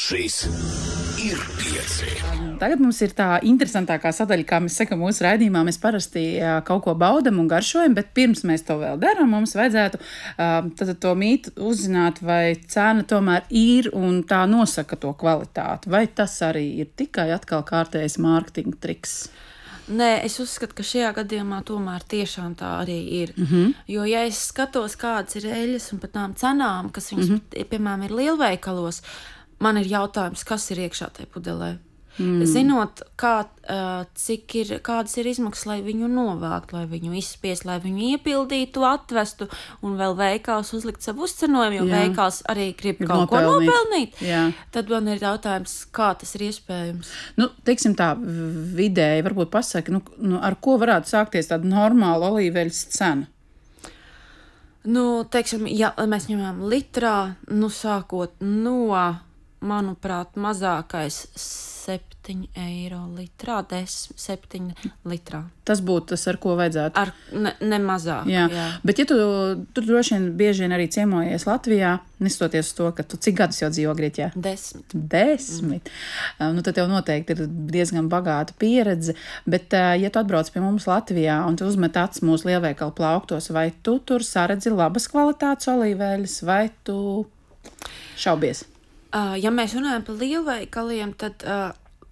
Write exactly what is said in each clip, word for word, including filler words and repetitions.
Šis ir pieci. Tagad mums ir tā interesantākā sadaļa, kā mēs sakam mūsu raidījumā. Mēs parasti uh, kaut ko baudam un garšojam, bet pirms mēs to vēl darām, mums vajadzētu uh, tad to mītu uzzināt, vai cena tomēr ir un tā nosaka to kvalitāti. Vai tas arī ir tikai atkal kārtējs mārketinga triks? Nē, es uzskatu, ka šajā gadījumā tomēr tiešām tā arī ir. Mm-hmm. Jo, ja es skatos, kādas ir eļas un pat tām cenām, kas viņas, mm-hmm. piemēram, ir lielveikalos, man ir jautājums, kas ir iekšā tajā pudelē. Mm. Zinot, kā, cik ir, kādas ir izmaksas, lai viņu novākt, lai viņu izspiest, lai viņu iepildītu, atvestu un vēl veikals uzlikt savu uzcenojumu, jo Jā. veikals arī grib kaut nopelnīt. ko nopelnīt. Jā. Tad man ir jautājums, kā tas ir iespējams. Nu, teiksim tā, vidēji varbūt pasaka, nu, nu, ar ko varētu sākties tāda normāla olīveļas cena? Nu, teiksim, ja mēs ņemam litrā, nu, sākot no, manuprāt, mazākais septiņi eiro litrā, desmit, septiņi litrā. Tas būtu tas, ar ko vajadzētu? Ar ne, ne mazāk, jā. jā. Bet ja tu, tu droši vien bieži vien arī ciemojies Latvijā, nestoties uz to, ka tu cik gadus jau dzīvo Grieķijā? Desmit. Desmit. Mm. Nu, tad tev noteikti ir diezgan bagāta pieredze, bet ja tu atbrauc pie mums Latvijā un tu uzmet acis mūsu lielveikalu plauktos, vai tu tur saredzi labas kvalitātes olīveļas, vai tu šaubies? Uh, ja mēs runājam par lielveikaliem, tad uh,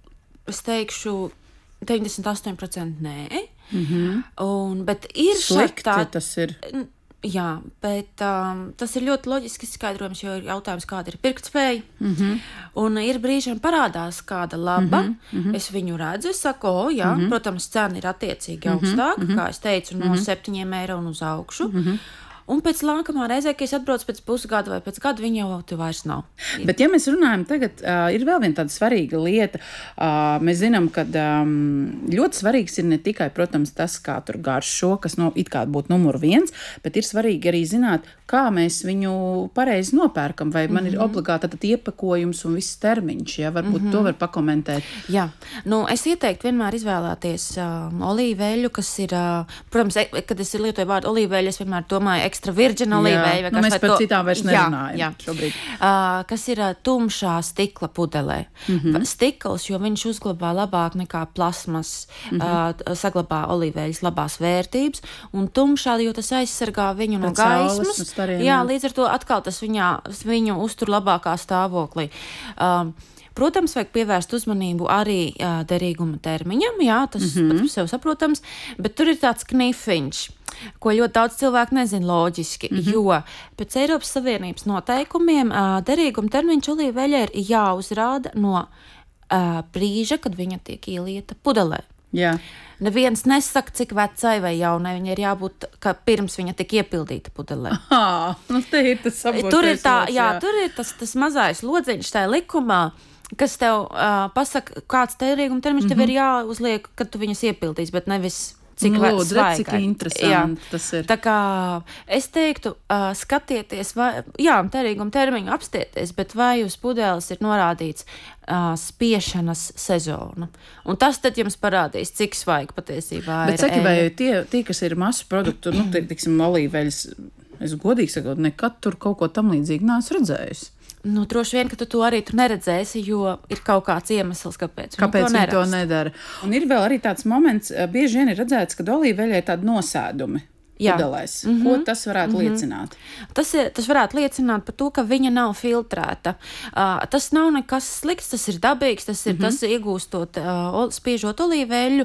es teikšu deviņdesmit astoņi procenti nē. Mm-hmm. Un, bet ir slikti tā, tas ir. Jā, bet um, tas ir ļoti loģiski skaidrojums, jo ir jautājums, kāda ir pirktspēja. Mm-hmm. Un ir brīžiem parādās kāda laba. Mm-hmm. Es viņu redzu, es saku, o, jā, mm-hmm. protams, cena ir attiecīgi augstāka, mm-hmm. kā es teicu, no mm-hmm. septiņiem eiro un uz augšu. Mm-hmm. Un pēc nākamā reizē, kad es atbraucu pēc pusgada vai pēc gada, viņa jau tu vairs nav. Bet, ja mēs runājam tagad, uh, ir vēl viena tāda svarīga lieta. Uh, mēs zinām, ka um, ļoti svarīgs ir ne tikai, protams, tas, kā tur garšo, kas no, it kā būtu numur viens, bet ir svarīgi arī zināt, kā mēs viņu pareizi nopērkam, vai man mm-hmm. ir obligāti tad iepakojums un viss termiņš, ja? Varbūt mm-hmm. to var pakomentēt. Jā, nu, es ieteiktu vienmēr izvēlēties uh, olīveļu, kas ir, uh, protams, e, kad es lietoju vārdu olīveļu, es vienmēr domāju extra virgin olīveļu. Nu, mēs par to... citām vairs nerunājam jā, jā. šobrīd. Uh, kas ir uh, tumšā stikla pudelē. Mm-hmm. Stikls, jo viņš uzglabā labāk nekā plasmas, mm-hmm. uh, saglabā olīveļas labās vērtības, un tumšā, jo tas aizsargā viņu no gaismas. Stariem, jā, līdz ar to atkal tas viņā, viņu uztur labākā stāvoklī. Um, Protams, vajag pievērst uzmanību arī uh, derīguma termiņam, jā, tas mm-hmm. pat sev saprotams, bet tur ir tāds knifiņš, ko ļoti daudz cilvēku nezina loģiski, mm-hmm. jo pēc Eiropas Savienības noteikumiem uh, derīguma termiņš olīveļai ir jāuzrāda no uh, brīža, kad viņa tiek ielieta pudelē. Jā. Neviens nesaka, cik vecai vai jaunai viņa ir jābūt, ka pirms viņa tik iepildīta pudelē. Aha, nu te ir tas sabotais tur ir tā, lods, jā, jā. tur ir tas, tas mazais lodziņš tajā likumā, kas tev uh, pasaka, kāds derīguma termiņš mm-hmm. tev ir jāuzliek, kad tu viņas iepildīs, bet nevis cik nu, vecai. Lūdzu, redz, cik interesanti tas ir. Tā kā es teiktu, uh, skatieties, vai, jā, derīguma termiņu apstieties, bet vai uz pudeles ir norādīts uh, spiešanas sezona. Un tas tad jums parādīs, cik svaigi patiesībā bet ir. Bet saki, vai eļa. tie, tie, kas ir masu produktu, nu, tiksim, olīveļas, es godīgi sakot, nekad tur kaut ko tam līdzīgi neesmu redzējusi. Nu, droši vien, ka tu to arī tur neredzēsi, jo ir kaut kāds iemesls, kāpēc, kāpēc viņi to, to nedara. Un ir vēl arī tāds moments, bieži vien ir redzēts, ka olīveļai ir tādi nosēdumi. Pudelēs. Mm-hmm. Ko tas varētu mm-hmm. liecināt? Tas, ir, tas varētu liecināt par to, ka viņa nav filtrēta. Uh, tas nav nekas slikts, tas ir dabīgs, tas ir mm-hmm. tas iegūstot, uh, spiežot olīveļu.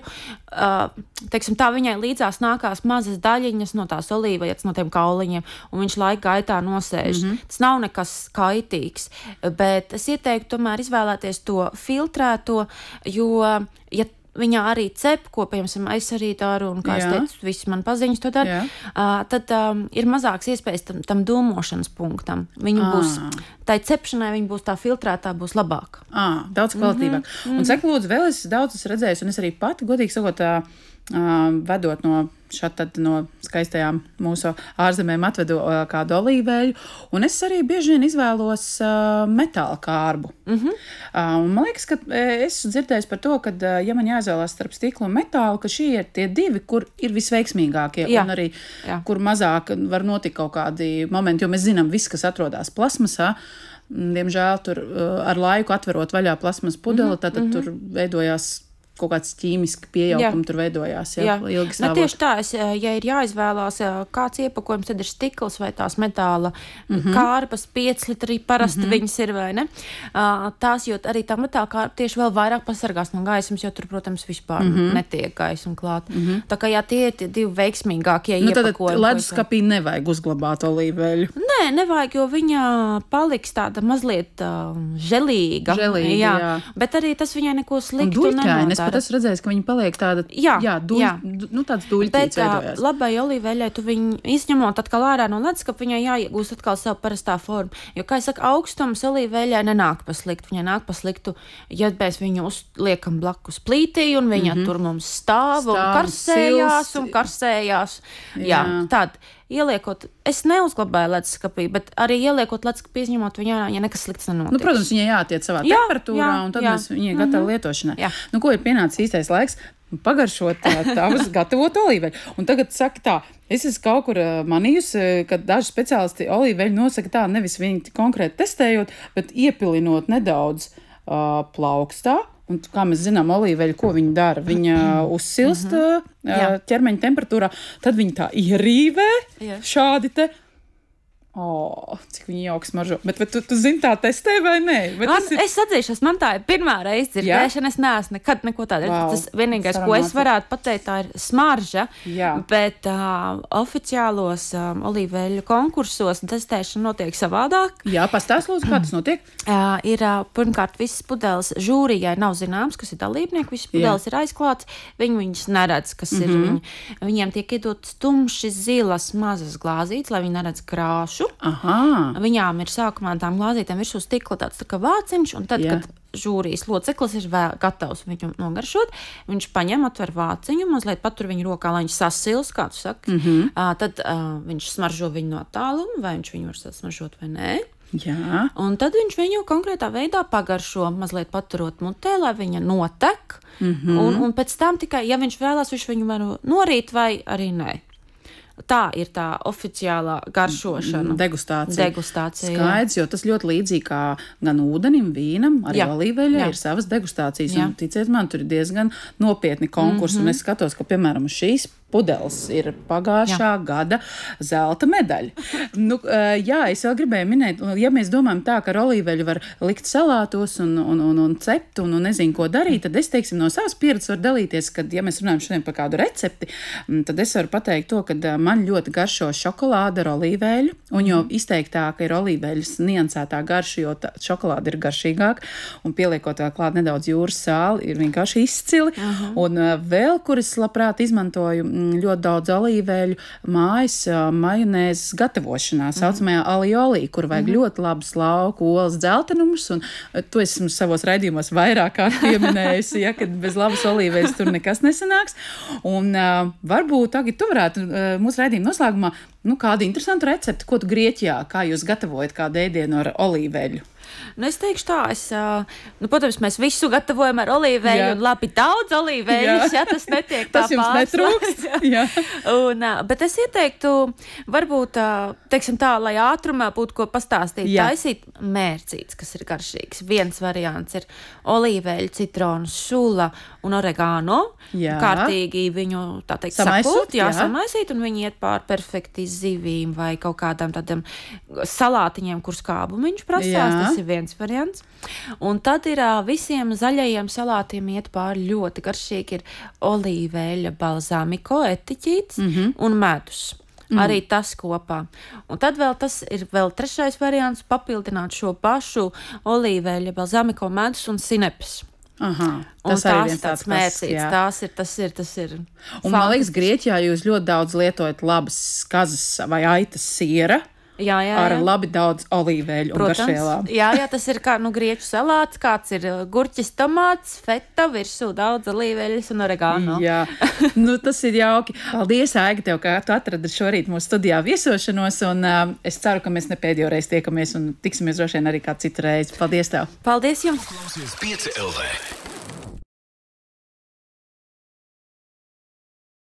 Uh, teiksim, tā viņai līdzās nākās mazas daļiņas no tās olīveļas, no tiem kauliņiem, un viņš laika gaitā nosēž. Mm-hmm. Tas nav nekas kaitīgs, bet es ieteiktu tomēr izvēlēties to filtrēto, jo, ja viņā arī cep, ko, piemēram, es arī daru, un, kā Jā. es teicu, visi man paziņas to dara, uh, tad um, ir mazāks iespējas tam, tam domošanas punktam. Viņu à. būs, tai cepšanai viņa būs tā filtrētā, būs labāk. À, daudz kvalitīvāk. Mm-hmm. Un saka, lūdzu, vēl es daudz esmu redzējis, un es arī pati, godīgi sakot, uh, uh, vedot no šat tad no skaistajām mūsu ārzemēm atvedu uh, kādu olīveļu, un es arī bieži vien izvēlos uh, metāla kārbu. Mm-hmm. Uh, un man liekas, ka es dzirdēju par to, ka, uh, ja man jāizvēlās starp stiklu un metālu, ka šie ir tie divi, kur ir visveiksmīgākie, Jā. un arī Jā. kur mazāk var notikt kaut kādi momenti, jo mēs zinām, viss, kas atrodas plasmasā, diemžēl tur ar laiku atverot vaļā plasmas pudeli, tad mm -hmm. tur veidojās kaut kāds ķīmiski piejaukumi, jā. Tur veidojās, jā, jā. Ilgi stāvot. Ne, tieši tā, es, ja ir jāizvēlās, kāds iepakojums, tad ir stikls vai tās metāla mm -hmm. kārpas, pieci litri, parasti mm -hmm. viņas ir, vai ne? Tās, jo arī tā metāla kārpa tieši vēl vairāk pasargās no gaismas, jo tur, protams, vispār mm -hmm. netiek gaisma klāt. Mm -hmm. Tā kā, jā, tie ir divi veiksmīgākie nu, iepakojumi. Nu, tad leduskapī nevajag uzglabāt olīveļu. Nē, nevajag, jo viņa paliks tāda mazliet uh, želīga. Želīga, jā. jā. Bet arī tas viņai neko sliktu nenodara. Es redzēju, ka viņi paliek tāda, jā, jā, duļ, jā. Nu, tāds duļķīts veidojās. Bet labai olīveļai tu viņu izņemot atkal ārā no leduskapa, viņai jāiegūst atkal savu parastā formu. Jo, kā es saku, augstums olīveļai nenāk pa sliktu. Viņai nāk pa sliktu, ja mēs viņu uzliekam blakus plītī un viņa mm -hmm. tur mums stāv, stāv un karsējās sils. un karsējās. Jā, jā tad. Ieliekot, es neuzglabāju leduskapī, bet arī ieliekot leduskapī, izņemot viņu ārā, ja nekas slikts nenotiek. Nu, protams, viņai jātiek savā jā, temperatūrā, jā, un tad jā. Mēs viņai gatavi mm -hmm. lietošanai. Jā. Nu, ko ir pienācis īstais laiks pagaršot tavas gatavot olīveļu. Un tagad saka tā, es esmu kaut kur manījusi, ka daži speciālisti olīveļu nosaka tā, nevis viņi konkrēti testējot, bet iepilinot nedaudz uh, plaukstā. Un, kā mēs zinām, olīveļa, ko viņa dara? Viņa uzsilst mm -hmm. ķermeņa temperatūrā, tad viņa tā ierīvē Jā. šādi te. O, cik viņi jauki smaržo. Bet vai tu, tu zini tā testē vai nē? Man, ir... Es atzīšos, man tā ir pirmā reize dzirdēšana, es neesmu nekad neko tādu. Wow. Tas vienīgais, Saramāti. Ko es varētu pateikt, tā ir smarža, Jā. bet uh, oficiālos um, olīveļu konkursos testēšana notiek savādāk. Jā, pastāst lūdzu, kā tas notiek? Uh, ir, uh, pirmkārt, visas pudeles žūrijai nav zināms, kas ir dalībnieki, visas pudeles Jā. ir aizklāts, viņi viņas neredz, kas mm -hmm. ir. Viņi, viņiem tiek iedotas tumši zilas mazas glāzītes, lai viņi neredz krāšu. Aha. Viņām ir sākumā tām glāzītēm virsū stikla tāds tā kā vāciņš, un tad, Jā. kad žūrijas loceklis ir vēl gatavs viņu nogaršot, viņš paņem, atver vāciņu, mazliet patur viņu rokā, lai viņš sasils, kā tu saki. Mm -hmm. uh, tad uh, viņš smaržo viņu no tāluma, vai viņš viņu var sasmaržot vai nē. Jā. Un tad viņš viņu konkrētā veidā pagaršo, mazliet paturot mutē, lai viņa notek, mm -hmm. un, un pēc tam tikai, ja viņš vēlās, viņš viņu var norīt vai arī nē. Tā ir tā oficiālā garšošana. Degustācija. Degustācija Skaidrs, jo tas ļoti līdzīgi kā gan ūdenim, vīnam, arī olīveļai ir savas degustācijas. Jā. Un ticiet man, tur ir diezgan nopietni konkursi. Mm -hmm. Un es skatos, ka, piemēram, šīs pudeles ir pagājušā jā. gada zelta medaļa. Nu, jā, es vēl gribēju minēt, ja mēs domājam tā, ka ar olīveļu var likt salātos un, un, un, un cept un, un nezinu, ko darīt, tad es, teiksim, no savas pieredzes varu dalīties, kad, ja mēs runājam šodien par kādu recepti, tad es varu pateikt to, ka man ļoti garšo šokolāde ar olīveļu, un jo izteiktāk ir olīveļas niansētā garša, jo šokolāde ir garšīgāka, un pieliekot vēl klāt nedaudz jūras sāli, ir vienkārši izcili. Uh-huh. Un vēl, kur es labprāt izmantoju ļoti daudz olīveļu mājas majonēzes gatavošanā, saucamajā aliolī, kur vajag mm -hmm. ļoti labus lauku olas dzeltenumus, un to esmu savos raidījumos vairāk kārt pieminējusi, ja, kad bez labas olīveļas tur nekas nesanāks. Un uh, varbūt, Agi, tu varētu uh, mūsu raidījuma noslēgumā, nu, kādu interesantu recepti, ko tu Grieķijā, kā jūs gatavojat kādu ēdienu ar olīveļu? Nu, es teikšu tā, es, nu, protams, mēs visu gatavojam ar olīveļu, un labi daudz olīveļas, ja tas netiek tā tas jums netrūkst. Jā. Un, bet es ieteiktu, varbūt, teiksim tā, lai ātrumā būtu ko pastāstīt, Jā. taisīt mērcītes, kas ir garšīgs. Viens variants ir olīveļu, citronu, sula un oregano. Jā. Kārtīgi viņu, tā teikt, samaisot, sapult, jā, jā. samaisīt, un viņi iet pār perfekti zivīm vai kaut kādām tādiem salātiņiem, kur skābumiņš prasās. Jā. Tas ir viens variants. Un tad ir visiem zaļajiem salātiem iet pāri ļoti garšīgi ir olīveļa, balzāmiko, etiķīts mm -hmm. un medus. Mm. Arī tas kopā. Un tad vēl tas ir vēl trešais variants papildināt šo pašu olīveļa, balzāmiko, medus un sinepes. Aha, tas ir viens tāds mērcīts. Tās ir, tas ir, tas ir. Un man liekas, Grieķijā jūs ļoti daudz lietojat labas kazas vai aitas siera. Jā, jā, jā. Ar labi daudz olīveļu un garšvielām. Jā, jā, tas ir kā nu, grieķu salāts, kāds ir gurķis, tomāts, feta, virsū daudz olīveļas un oregano. Jā, nu, tas ir jauki. Paldies, Aiga, tev, ka tu atradi šorīt mūsu studijā viesošanos, un uh, es ceru, ka mēs ne pēdējo reizi tiekamies un tiksimies droši vien arī kā citu reizi. Paldies tev! Paldies jums! Klausies pieci L V.